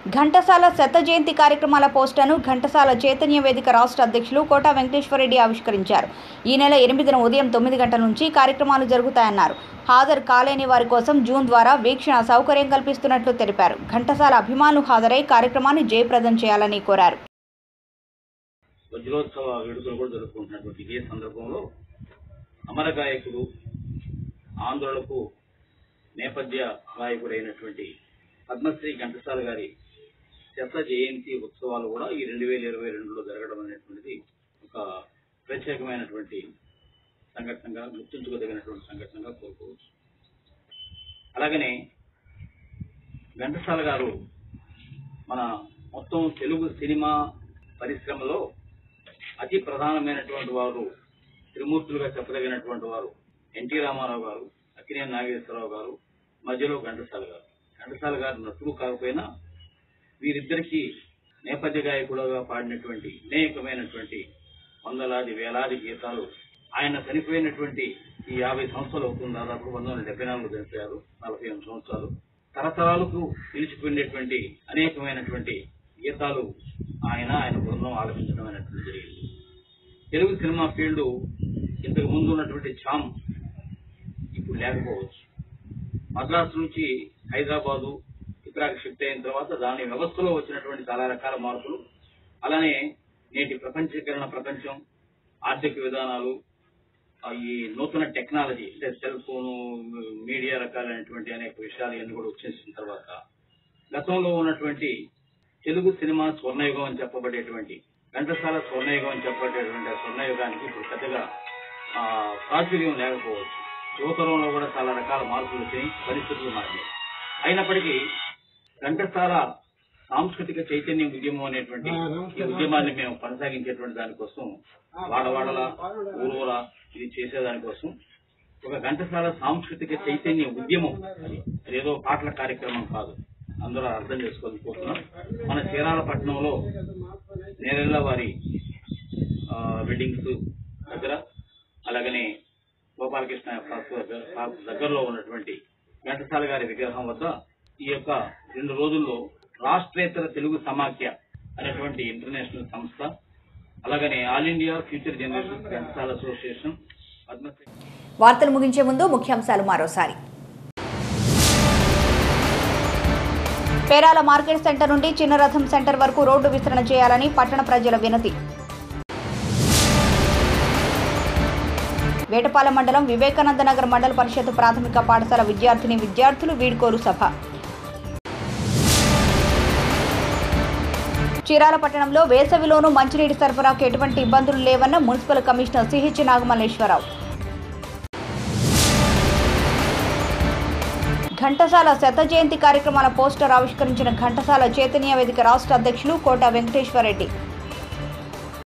ఘంటసాల శత జయంతి కార్యక్రమాల పోస్టర్ను ఘంటసాల చైతన్య వేదిక రాష్ట్ర అధ్యక్షులు కోట వెంకటేశ్వరరెడ్డి ఆవిష్కరించారు. ఈ నెల 8న ఉదయం 9 గంటల నుంచి కార్యక్రమాలు జరుగుతాయన్నారు. హాజరు కాలేని వారి కోసం జూమ్ ద్వారా వీక్షణ సౌకర్యం కల్పిస్తున్నట్లు తెలిపారు. ఘంటసాల అభిమానులు హాజరై కార్యక్రమాన్ని జయప్రదం చేయాలని కోరారు. వజ్రోత్సవ వేడుకలు కూడా జరుపుకుంటున్నటువంటి ఇదే సందర్భంలో అమర గాయకుడు, ఆంధ్రులకు నేపథ్య గాయకుడైనటువంటి పద్మశ్రీ ఘంటసాల గారి శత జయంతి ఉత్సవాలు కూడా ఈ 2022లో జరగడం అనేటువంటిది ఒక ప్రత్యేకమైనటువంటి సంఘటనగా, గుర్తుంచుకోదగినటువంటి సంఘటనగా కోరుకోవచ్చు. అలాగనే ఘంటసాల గారు మన మొత్తం తెలుగు సినిమా పరిశ్రమలో అతి ప్రధానమైనటువంటి వారు, త్రిమూర్తులుగా చెప్పదగినటువంటి వారు ఎన్టీ రామారావు గారు, అక్కినేని నాగేశ్వరరావు గారు, మధ్యలో ఘంటసాల గారు. ఘంటసాల గారు నటుడు కాకపోయినా వీరిద్దరికీ నేపథ్య గాయకుడుగా పాడినటువంటి అనేకమైనటువంటి వందలాది వేలాది గీతాలు. ఆయన చనిపోయినటువంటి ఈ 50 సంవత్సరాలు అవుతుంది. దాదాపు 1974 చనిపోయారు, 48 సంవత్సరాలు. తరతరాలకు నిలిచిపోయినటువంటి అనేకమైనటువంటి గీతాలు ఆయన బృందం ఆలపించడం అనేటువంటి జరిగింది. తెలుగు సినిమా ఫీల్డ్ ఇంతకు ముందు ఉన్నటువంటి ఛామ్ ఇప్పుడు లేకపోవచ్చు. మద్రాసు నుంచి హైదరాబాదు ఇక్కడికి షిఫ్ట్ అయిన తర్వాత దాని వ్యవస్థలో వచ్చినటువంటి చాలా రకాల మార్పులు, అలానే నేటి ప్రపంచీకరణ ప్రపంచం, ఆర్థిక విధానాలు, ఈ నూతన టెక్నాలజీ అంటే సెల్ ఫోను, మీడియా రకాలైనటువంటి అనేక విషయాలు ఇవన్నీ కూడా వచ్చేసిన తర్వాత గతంలో ఉన్నటువంటి తెలుగు సినిమా స్వర్ణయుగం అని చెప్పబడేటువంటి, ఘంటసాల స్వర్ణయుగం అని చెప్పబడేటువంటి ఆ స్వర్ణయుగానికి ఇప్పుడు పెద్దగా ప్రాచుర్యం లేకపోవచ్చు. యువతరంలో కూడా చాలా రకాల మార్పులు వచ్చాయి, పరిస్థితులు మారాయి. అయినప్పటికీ ఘంటసాల సాంస్కృతిక చైతన్య ఉద్యమం అనేటువంటి ఈ ఉద్యమాన్ని మేము కొనసాగించేటువంటి దానికోసం వాడవాడల ఊరూర ఇది చేసేదానికోసం ఒక ఘంటసాల సాంస్కృతిక చైతన్య ఉద్యమం, అదేదో పాటల కార్యక్రమం కాదు, అందరూ అర్థం చేసుకోవాలనుకుంటున్నాం. మన చీరాల పట్టణంలో నేరెళ్ళ వారి వెడ్డింగ్స్ దగ్గర, అలాగనే గోపాలకృష్ణ దగ్గరలో ఉన్నటువంటి ఘంటసాల గారి విగ్రహం వద్ద ఈ యొక్క 2 రోజుల్లో రాష్ట్రేతర తెలుగు సమాఖ్య అనేటువంటి ఇంటర్నేషనల్ సంస్థ, అలాగనే all India future generation Ghantasala association, Padmashri. వార్తలు ముగించే ముందు ముఖ్యాంశాలు మరోసారి. పేరాల మార్కెట్ సెంటర్ నుండి చిన్నరథం సెంటర్ వరకు రోడ్డు విస్తరణ చేయాలని పట్టణ ప్రజల వినతి. వేటపాలెం మండలం వివేకానంద నగర్ మండల పరిషత్ ప్రాథమిక పాఠశాల విద్యార్థులు వీడ్కోలు సభ. చీరాల పట్టణంలో వేసవిలోనూ మంచినీటి సరఫరాకు ఎటువంటి ఇబ్బందులు లేవన్న municipal commissioner CH Nagamalleswararao. Ghantasala శత జయంతి కార్యక్రమాల పోస్టర్ ఆవిష్కరించిన ఘంటసాల చైతన్య వేదిక రాష్ట్ర అధ్యక్షులు కోట వెంకటేశ్వరరెడ్డి.